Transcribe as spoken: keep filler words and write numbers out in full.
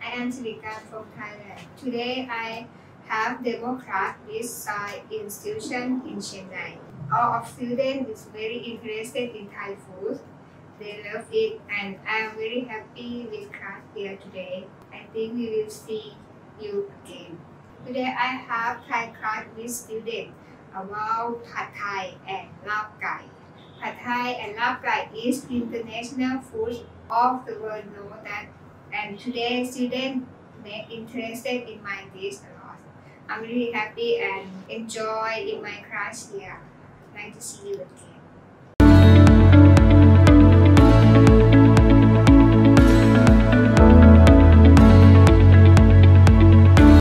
I am SIRIKAN from Thailand. Today I have demo class with Sai Institution in Chennai. All of students is very interested in Thai food. They love it and I am very happy with class here today. I think we will see you again. Today I have Thai class with students about Pad Thai and Lap Gai. Pad Thai and Lap Gai is international food of the world know that, and today students may interested in my dish a lot. I'm really happy and enjoy in my class here. I'd like to see you again.